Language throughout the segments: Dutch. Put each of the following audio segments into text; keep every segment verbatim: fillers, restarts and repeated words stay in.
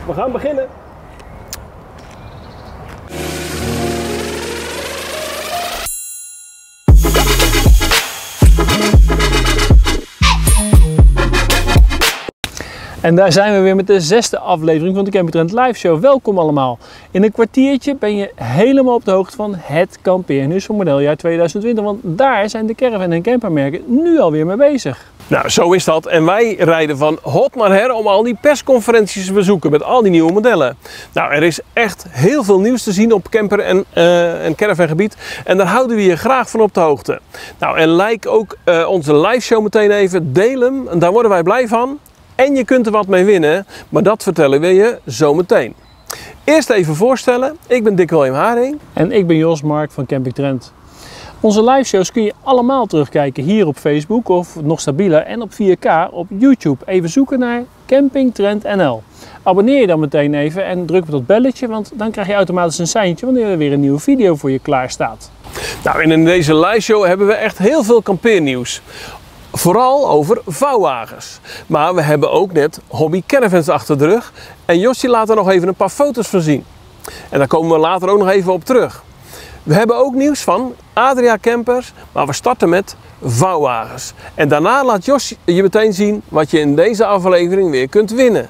we gaan beginnen. En daar zijn we weer met de zesde aflevering van de Camping Trend Live Show. Welkom allemaal. In een kwartiertje ben je helemaal op de hoogte van het kampeernieuws van modeljaar tweeduizend twintig. Want daar zijn de caravan- en campermerken nu alweer mee bezig. Nou, zo is dat. En wij rijden van hot naar her om al die persconferenties te bezoeken met al die nieuwe modellen. Nou, er is echt heel veel nieuws te zien op camper- en, uh, en caravangebied. En daar houden we je graag van op de hoogte. Nou, en like ook uh, onze live show meteen even. Deel hem, en daar worden wij blij van. En je kunt er wat mee winnen, maar dat vertellen we je zo meteen. Eerst even voorstellen, ik ben Dick William Haring. En ik ben Jos Mark van Camping Trend. Onze live shows kun je allemaal terugkijken hier op Facebook of nog stabieler en op vier K op YouTube. Even zoeken naar Camping Trend N L. Abonneer je dan meteen even en druk op dat belletje, want dan krijg je automatisch een seintje wanneer er weer een nieuwe video voor je klaar staat. Nou, en in deze live show hebben we echt heel veel kampeernieuws. Vooral over vouwwagens. Maar we hebben ook net hobby caravans achter de rug. En Josje laat er nog even een paar foto's van zien. En daar komen we later ook nog even op terug. We hebben ook nieuws van Adria Campers, maar we starten met vouwwagens. En daarna laat Josje je meteen zien wat je in deze aflevering weer kunt winnen.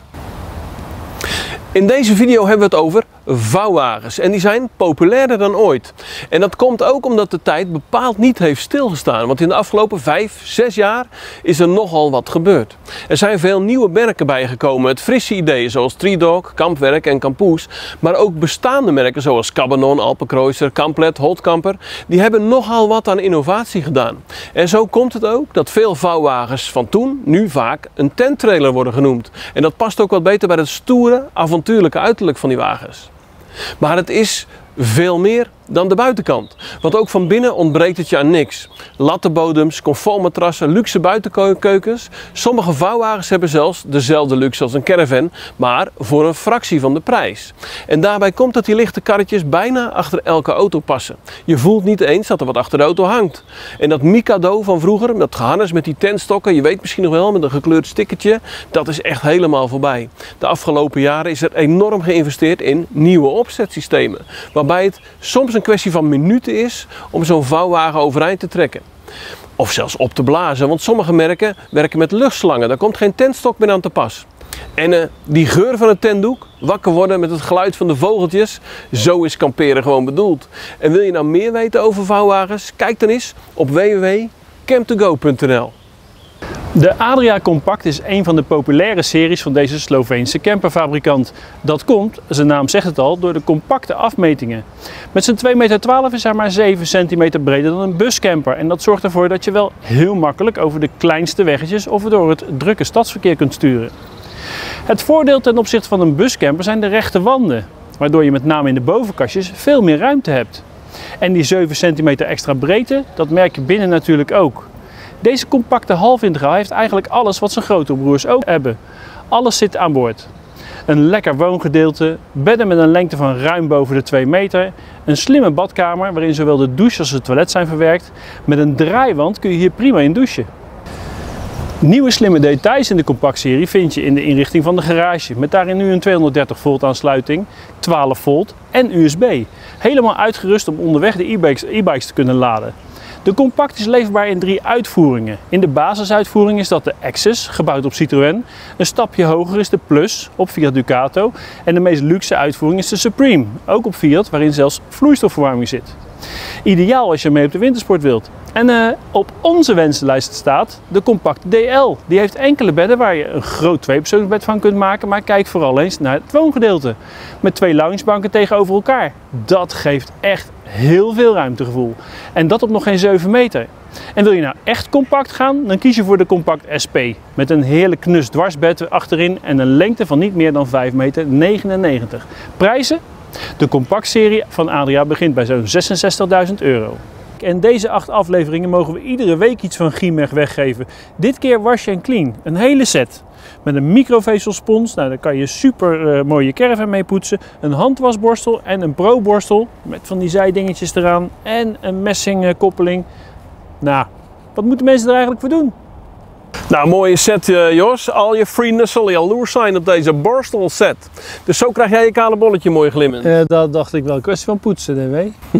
In deze video hebben we het over vouwwagens en die zijn populairder dan ooit. En dat komt ook omdat de tijd bepaald niet heeft stilgestaan. Want in de afgelopen vijf, zes jaar is er nogal wat gebeurd. Er zijn veel nieuwe merken bijgekomen met frisse ideeën zoals Tridog, Kampwerk en Kampoes. Maar ook bestaande merken zoals Cabanon, Alpenkreuzer, Kamplet, Holtkamper. Die hebben nogal wat aan innovatie gedaan. En zo komt het ook dat veel vouwwagens van toen nu vaak een tenttrailer worden genoemd. En dat past ook wat beter bij het stoere, avontuurlijke uiterlijk van die wagens. Maar het is veel meer dan de buitenkant. Want ook van binnen ontbreekt het je aan niks. Lattenbodems, comfortmatrassen, luxe buitenkeukens. Sommige vouwwagens hebben zelfs dezelfde luxe als een caravan, maar voor een fractie van de prijs. En daarbij komt dat die lichte karretjes bijna achter elke auto passen. Je voelt niet eens dat er wat achter de auto hangt. En dat Mikado van vroeger, dat geharnas met die tentstokken, je weet misschien nog wel, met een gekleurd stickertje, dat is echt helemaal voorbij. De afgelopen jaren is er enorm geïnvesteerd in nieuwe opzetsystemen, waarbij het soms een kwestie van minuten is om zo'n vouwwagen overeind te trekken. Of zelfs op te blazen, want sommige merken werken met luchtslangen. Daar komt geen tentstok meer aan te pas. En uh, die geur van het tentdoek, wakker worden met het geluid van de vogeltjes, zo is kamperen gewoon bedoeld. En wil je nou meer weten over vouwwagens? Kijk dan eens op w w w punt camp to go punt n l. De Adria Compact is een van de populaire series van deze Sloveense camperfabrikant. Dat komt, zijn naam zegt het al, door de compacte afmetingen. Met zijn twee meter twaalf is hij maar zeven centimeter breder dan een buscamper. En dat zorgt ervoor dat je wel heel makkelijk over de kleinste weggetjes of door het drukke stadsverkeer kunt sturen. Het voordeel ten opzichte van een buscamper zijn de rechte wanden, waardoor je met name in de bovenkastjes veel meer ruimte hebt. En die zeven centimeter extra breedte, dat merk je binnen natuurlijk ook. Deze compacte half-integraal heeft eigenlijk alles wat zijn grote broers ook hebben. Alles zit aan boord. Een lekker woongedeelte, bedden met een lengte van ruim boven de twee meter, een slimme badkamer waarin zowel de douche als het toilet zijn verwerkt. Met een draaiwand kun je hier prima in douchen. Nieuwe slimme details in de Compact-serie vind je in de inrichting van de garage. Met daarin nu een tweehonderddertig volt aansluiting, twaalf volt en U S B. Helemaal uitgerust om onderweg de e-bikes, e-bikes te kunnen laden. De Compact is leverbaar in drie uitvoeringen. In de basisuitvoering is dat de Access, gebouwd op Citroën. Een stapje hoger is de Plus, op Fiat Ducato. En de meest luxe uitvoering is de Supreme, ook op Fiat, waarin zelfs vloeistofverwarming zit. Ideaal als je mee op de wintersport wilt. En uh, op onze wensenlijst staat de Compact D L. Die heeft enkele bedden waar je een groot tweepersoonsbed van kunt maken, maar kijk vooral eens naar het woongedeelte. Met twee loungebanken tegenover elkaar. Dat geeft echt heel veel ruimtegevoel. En dat op nog geen zeven meter. En wil je nou echt compact gaan, dan kies je voor de Compact S P. Met een heerlijk knus dwarsbed achterin en een lengte van niet meer dan vijf meter negenennegentig. Prijzen? De Compact-serie van Adria begint bij zo'n zesenzestigduizend euro. En deze acht afleveringen mogen we iedere week iets van Giemeg weggeven. Dit keer Wash and Clean, een hele set. Met een microvezelspons, nou, daar kan je super uh, mooie caravan mee poetsen. Een handwasborstel en een pro-borstel met van die zijdingetjes eraan. En een messing uh, koppeling. Nou, wat moeten mensen er eigenlijk voor doen? Nou, mooie set uh, Jos. Al je vrienden zullen jaloers zijn op deze borstel set. Dus zo krijg jij je kale bolletje mooi glimmend. Uh, dat dacht ik wel. Een kwestie van poetsen, D W.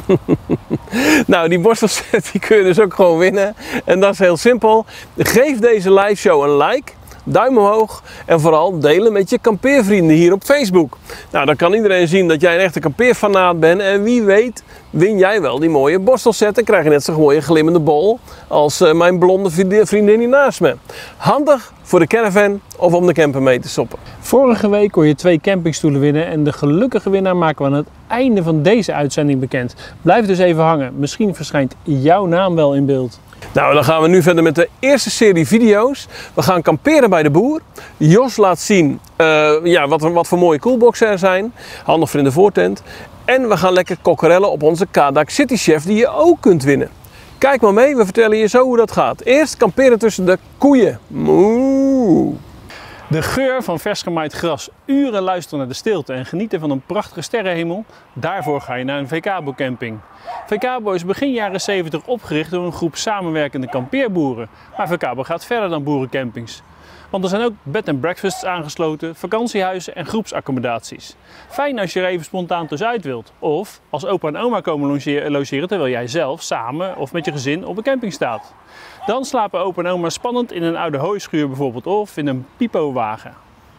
Nou, die borstelset die kun je dus ook gewoon winnen. En dat is heel simpel. Geef deze live show een like. Duim omhoog en vooral delen met je kampeervrienden hier op Facebook. Nou, dan kan iedereen zien dat jij een echte kampeerfanaat bent en wie weet win jij wel die mooie borstelset en krijg je net zo'n mooie glimmende bol als uh, mijn blonde vriendin hier naast me. Handig voor de caravan of om de camper mee te soppen. Vorige week kon je twee campingstoelen winnen en de gelukkige winnaar maken we aan het einde van deze uitzending bekend. Blijf dus even hangen, misschien verschijnt jouw naam wel in beeld. Nou, dan gaan we nu verder met de eerste serie video's. We gaan kamperen bij de boer. Jos laat zien uh, ja, wat, wat voor mooie coolboxen er zijn. Handig voor in de voortent. En we gaan lekker kokkerellen op onze K-Dak City Chef die je ook kunt winnen. Kijk maar mee, we vertellen je zo hoe dat gaat. Eerst kamperen tussen de koeien. Moe. De geur van vers gemaaid gras, uren luisteren naar de stilte en genieten van een prachtige sterrenhemel. Daarvoor ga je naar een Vekabo camping. Vekabo is begin jaren zeventig opgericht door een groep samenwerkende kampeerboeren. Maar Vekabo gaat verder dan boerencampings. Want er zijn ook bed and breakfasts aangesloten, vakantiehuizen en groepsaccommodaties. Fijn als je er even spontaan tussenuit wilt. Of als opa en oma komen logeren terwijl jij zelf samen of met je gezin op een camping staat. Dan slapen opa en oma spannend in een oude hooischuur bijvoorbeeld of in een pipowagen.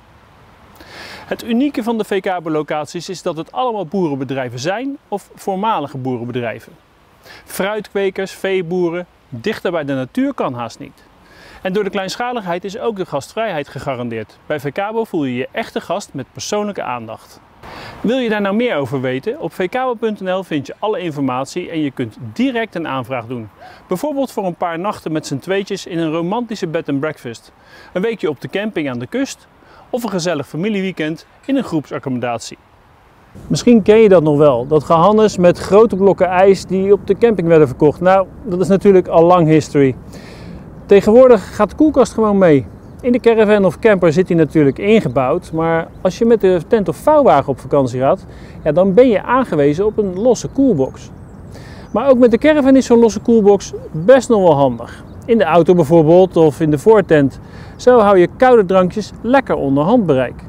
Het unieke van de Vekabo locaties is dat het allemaal boerenbedrijven zijn of voormalige boerenbedrijven. Fruitkwekers, veeboeren, dichter bij de natuur kan haast niet. En door de kleinschaligheid is ook de gastvrijheid gegarandeerd. Bij Vekabo voel je je echte gast met persoonlijke aandacht. Wil je daar nou meer over weten? Op vekabo punt n l vind je alle informatie en je kunt direct een aanvraag doen. Bijvoorbeeld voor een paar nachten met z'n tweetjes in een romantische bed and breakfast. Een weekje op de camping aan de kust of een gezellig familieweekend in een groepsaccommodatie. Misschien ken je dat nog wel, dat gehannes met grote blokken ijs die op de camping werden verkocht. Nou, dat is natuurlijk al lang history. Tegenwoordig gaat de koelkast gewoon mee. In de caravan of camper zit hij natuurlijk ingebouwd, maar als je met de tent of vouwwagen op vakantie gaat, ja, dan ben je aangewezen op een losse koelbox. Maar ook met de caravan is zo'n losse koelbox best nog wel handig. In de auto bijvoorbeeld of in de voortent. Zo hou je koude drankjes lekker onder handbereik.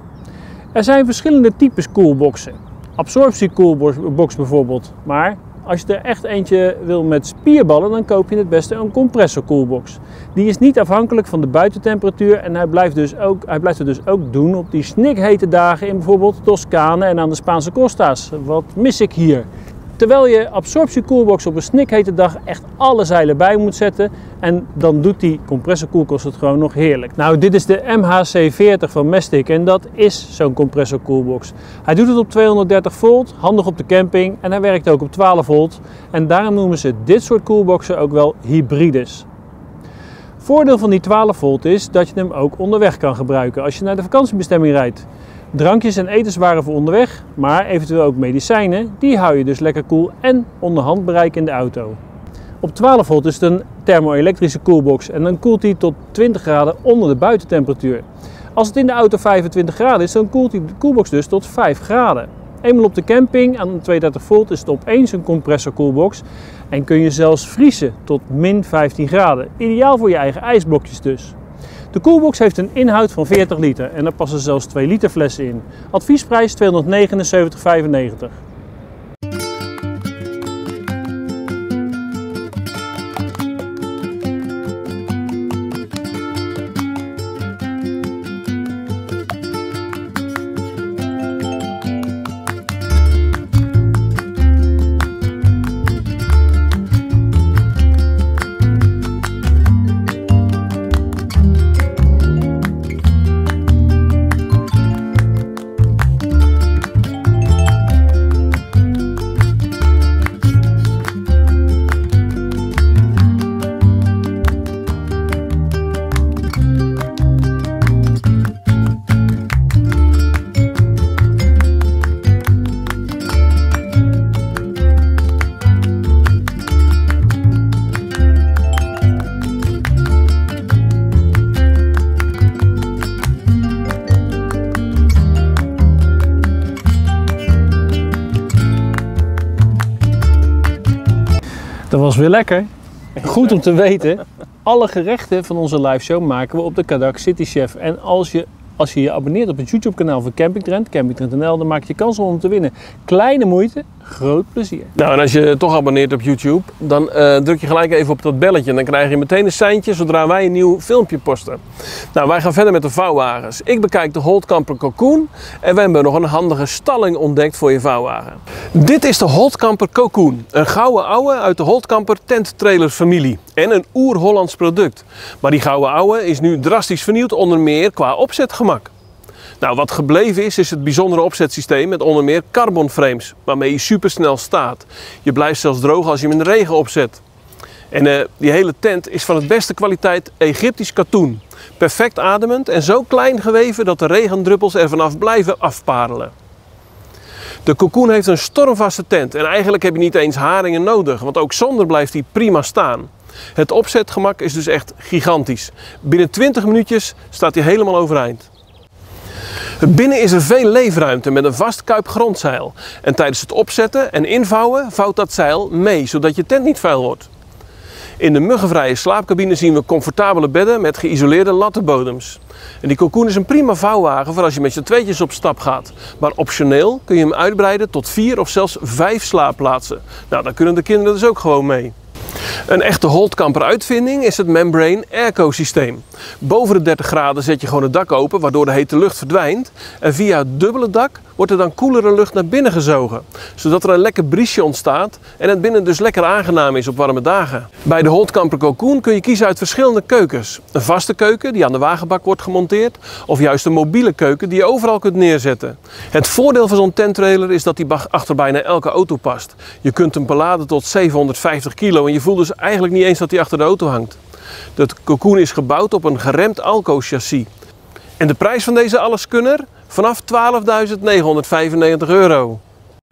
Er zijn verschillende types koelboxen. Absorptiekoelbox bijvoorbeeld, maar als je er echt eentje wil met spierballen, dan koop je het beste een compressorkoelbox. Die is niet afhankelijk van de buitentemperatuur en hij blijft, dus ook, hij blijft het dus ook doen op die snikhete dagen in bijvoorbeeld Toscane en aan de Spaanse Costa's. Wat mis ik hier? Terwijl je absorptiekoelbox op een snikhete dag echt alle zeilen bij moet zetten en dan doet die compressorkoelbox het gewoon nog heerlijk. Nou, dit is de M H C veertig van Mestic en dat is zo'n compressorkoelbox. Hij doet het op tweehonderddertig volt, handig op de camping en hij werkt ook op twaalf volt en daarom noemen ze dit soort koelboxen ook wel hybrides. Voordeel van die twaalf volt is dat je hem ook onderweg kan gebruiken als je naar de vakantiebestemming rijdt. Drankjes en etenswaren voor onderweg, maar eventueel ook medicijnen, die hou je dus lekker koel en onder handbereik in de auto. Op twaalf volt is het een thermo-elektrische koelbox en dan koelt hij tot twintig graden onder de buitentemperatuur. Als het in de auto vijfentwintig graden is, dan koelt die koelbox dus tot vijf graden. Eenmaal op de camping aan tweehonderddertig volt is het opeens een compressorkoelbox en kun je zelfs vriezen tot min vijftien graden. Ideaal voor je eigen ijsblokjes dus. De koelbox heeft een inhoud van veertig liter en er passen zelfs twee liter flessen in. Adviesprijs tweehonderdnegenenzeventig vijfennegentig. Dat was weer lekker. Goed om te weten Alle gerechten van onze live show maken we op de Kadak City Chef. En als je Als je je abonneert op het YouTube kanaal van Camping Trend, Camping Trend punt n l, dan maak je kans om te winnen. Kleine moeite, groot plezier. Nou, en als je toch abonneert op YouTube, dan uh, druk je gelijk even op dat belletje. En dan krijg je meteen een seintje zodra wij een nieuw filmpje posten. Nou, wij gaan verder met de vouwwagens. Ik bekijk de Holtkamper Cocoon en we hebben nog een handige stalling ontdekt voor je vouwwagen. Dit is de Holtkamper Cocoon. Een gouden ouwe uit de Holtkamper tenttrailer familie. En een oer-Hollands product. Maar die gouden ouwe is nu drastisch vernieuwd, onder meer qua opzetgemak. Nou, wat gebleven is, is het bijzondere opzetsysteem met onder meer carbon frames, waarmee je supersnel staat. Je blijft zelfs droog als je hem in de regen opzet. En uh, die hele tent is van het beste kwaliteit Egyptisch katoen. Perfect ademend en zo klein geweven dat de regendruppels er vanaf blijven afparelen. De Cocoon heeft een stormvaste tent en eigenlijk heb je niet eens haringen nodig, want ook zonder blijft hij prima staan. Het opzetgemak is dus echt gigantisch. Binnen twintig minuutjes staat hij helemaal overeind. Binnen is er veel leefruimte met een vast kuip grondzeil. En tijdens het opzetten en invouwen vouwt dat zeil mee, zodat je tent niet vuil wordt. In de muggenvrije slaapcabine zien we comfortabele bedden met geïsoleerde lattenbodems. En die Cocoon is een prima vouwwagen voor als je met z'n tweetjes op stap gaat. Maar optioneel kun je hem uitbreiden tot vier of zelfs vijf slaapplaatsen. Nou, daar kunnen de kinderen dus ook gewoon mee. Een echte Holtkamper uitvinding is het Membrane Airco systeem. Boven de dertig graden zet je gewoon het dak open, waardoor de hete lucht verdwijnt. En via het dubbele dak wordt er dan koelere lucht naar binnen gezogen. Zodat er een lekker briesje ontstaat en het binnen dus lekker aangenaam is op warme dagen. Bij de Holtkamper Cocoon kun je kiezen uit verschillende keukens. Een vaste keuken die aan de wagenbak wordt gemonteerd, of juist een mobiele keuken die je overal kunt neerzetten. Het voordeel van zo'n tenttrailer is dat die achter bijna elke auto past. Je kunt hem beladen tot zevenhonderdvijftig kilo en je voelt dus eigenlijk niet eens dat hij achter de auto hangt. De Cocoon is gebouwd op een geremd Alco chassis. En de prijs van deze alleskunner? Vanaf twaalfduizend negenhonderdvijfennegentig euro.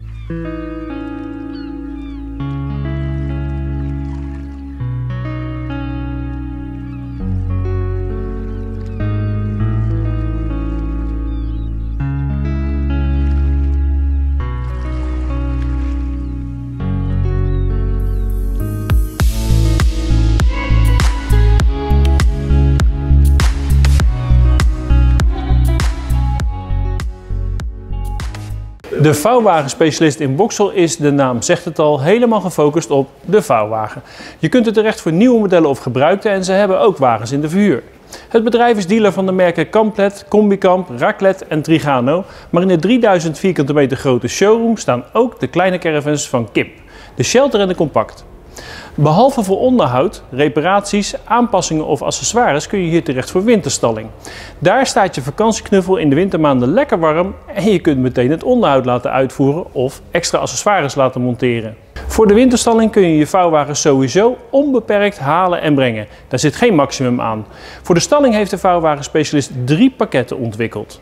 De vouwwagenspecialist in Boxel is, de naam zegt het al, helemaal gefocust op de vouwwagen. Je kunt er terecht voor nieuwe modellen of gebruikte en ze hebben ook wagens in de verhuur. Het bedrijf is dealer van de merken Kamplet, Combicamp, Raclet en Trigano. Maar in de drieduizend vierkante meter grote showroom staan ook de kleine caravans van Kip, de Shelter en de Compact. Behalve voor onderhoud, reparaties, aanpassingen of accessoires kun je hier terecht voor winterstalling. Daar staat je vakantieknuffel in de wintermaanden lekker warm en je kunt meteen het onderhoud laten uitvoeren of extra accessoires laten monteren. Voor de winterstalling kun je je vouwwagen sowieso onbeperkt halen en brengen. Daar zit geen maximum aan. Voor de stalling heeft de vouwwagenspecialist drie pakketten ontwikkeld.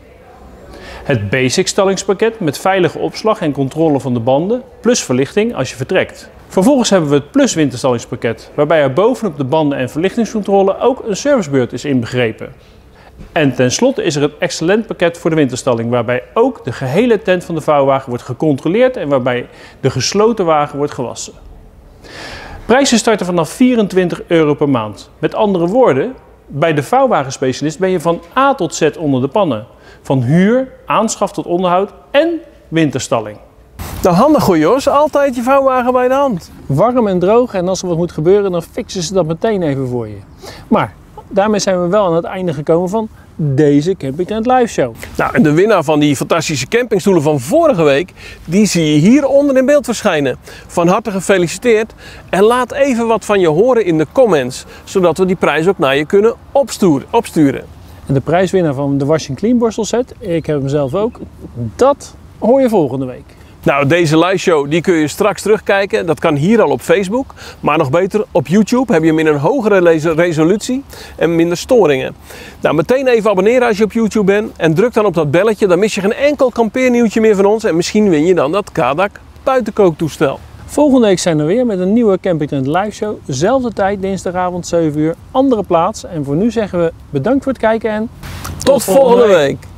Het basic stallingspakket met veilige opslag en controle van de banden, plus verlichting als je vertrekt. Vervolgens hebben we het Plus winterstallingspakket, waarbij er bovenop de banden en verlichtingscontrole ook een servicebeurt is inbegrepen. En tenslotte is er het Excellent pakket voor de winterstalling, waarbij ook de gehele tent van de vouwwagen wordt gecontroleerd en waarbij de gesloten wagen wordt gewassen. Prijzen starten vanaf vierentwintig euro per maand. Met andere woorden, bij de vouwwagenspecialist ben je van A tot Z onder de pannen. Van huur, aanschaf tot onderhoud en winterstalling. Nou, handig hoor Jos, altijd je vouwwagen bij de hand. Warm en droog en als er wat moet gebeuren, dan fixen ze dat meteen even voor je. Maar daarmee zijn we wel aan het einde gekomen van deze Camping Trend Live Show. Nou, en de winnaar van die fantastische campingstoelen van vorige week, die zie je hieronder in beeld verschijnen. Van harte gefeliciteerd en laat even wat van je horen in de comments, zodat we die prijs ook naar je kunnen opsturen. En de prijswinnaar van de Wash and Clean borstelset, ik heb hem zelf ook, dat hoor je volgende week. Nou, deze live show die kun je straks terugkijken. Dat kan hier al op Facebook. Maar nog beter op YouTube heb je hem in een hogere resolutie en minder storingen. Nou, meteen even abonneren als je op YouTube bent. En druk dan op dat belletje. Dan mis je geen enkel kampeernieuwtje meer van ons. En misschien win je dan dat Kadak buitenkooktoestel. Volgende week zijn we weer met een nieuwe Camping Trend Live Show. Zelfde tijd, dinsdagavond zeven uur, andere plaats. En voor nu zeggen we bedankt voor het kijken en tot volgende week.